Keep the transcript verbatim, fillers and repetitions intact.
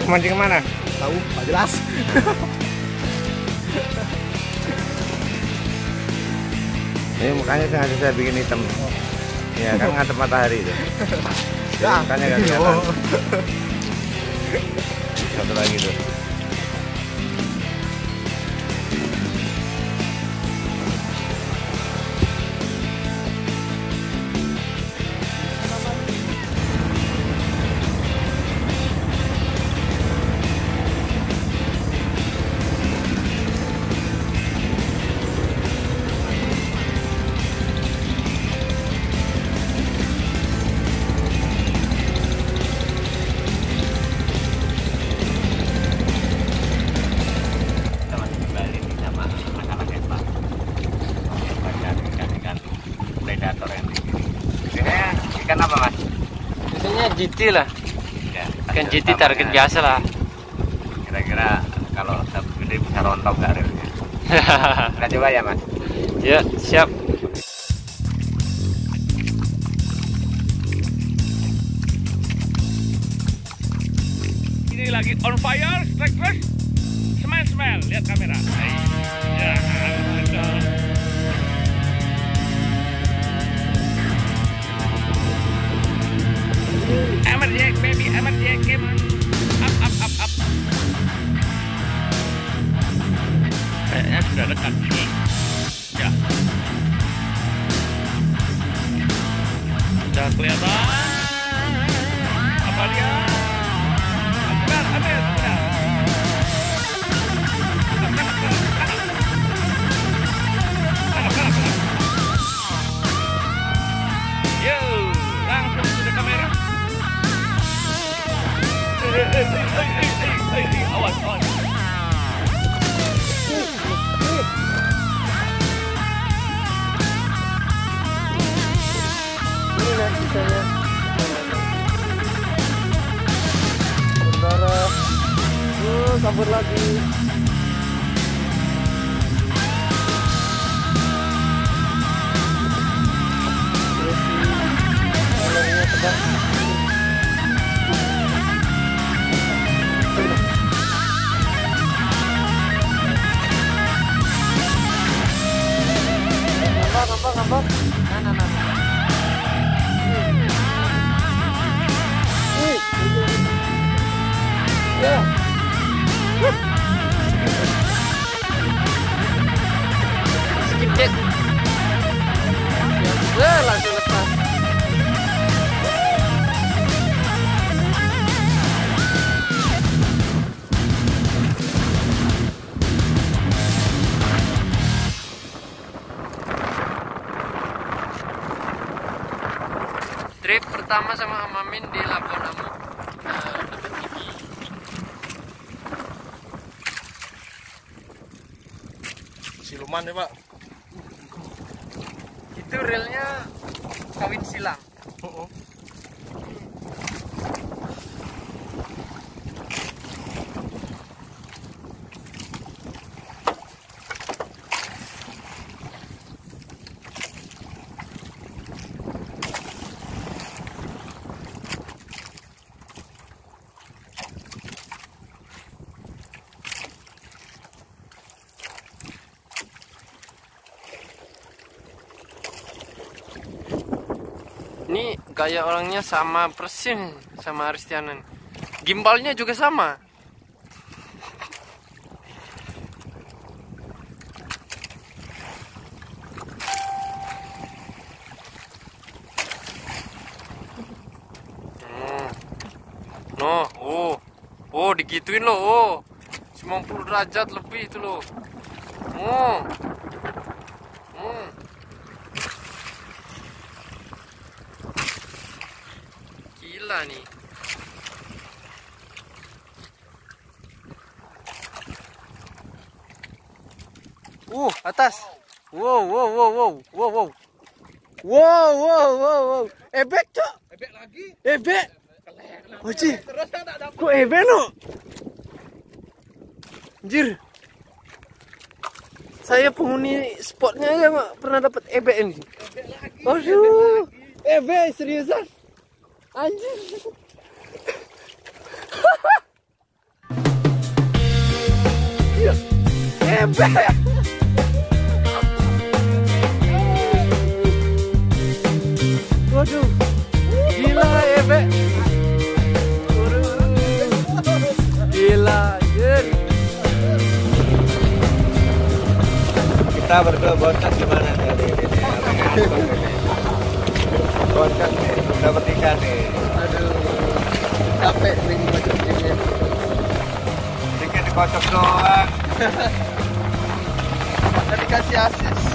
Mancing kemana? Tahu, nggak jelas. Ini mukanya sengaja saya bikin hitam. Ya kan ngadep matahari itu. Ya, makanya gak kelihatan. Satu lagi tuh. Ikan apa mas? Biasanya G T lah. Ya, Ikan G T target biasa lah. Kira-kira kalau dapat gede bisa rontok nggak relnya? Kita coba ya mas. Ya siap. Ini lagi on fire, strike terus, smell smell, lihat kamera. Ya, betul. Hammer jack baby, hammer jack, come on. Up up up up. Kayaknya sudah dekat ini. Ya. Sudah kelihatan. Apa dia? Ambil, ambil, ambil. Yo, langsung sudah kamera. Eh, eh, eh, eh, eh, eh, awas, awas. Ini nanti saya sementara. Oh, kabur lagi. Kalorinya tebal. Nampak, nampak. Nah, nah, nah. Wih. Ya. Skip jet. Ya, langsung lepas. Trip pertama sama Amamin di Labuan Amuk. Nah, dapat ini. Siluman ya pak. Itu realnya kawin silang. Oh, oh. Ini gaya orangnya sama persis sama Aristianan. Gimbalnya juga sama. Hmm. No, oh, oh digituin loh, oh, sembilan puluh derajat lebih itu loh. Oh, hmm. Gila nih. Uh, atas. Wow, wow, wow, wow, wow, wow. Wow, wow, wow, wow. Ebek, Cok. Ebek lagi. Ebek. Oci. Kok ebek no? Anjir. Saya penghuni spotnya aja Mak, pernah dapat ebek ini. Ebek lagi. Aduh. Ebek seriusan. Anjir. Ebe. Waduh, gila Ebe. Gila, Jen. Kita berdua boncat gimana nih? Boncat nih, udah bertiga nih. Aduh, capek nih baca ini. Dikit dikocok doang. Tadi kasih asis.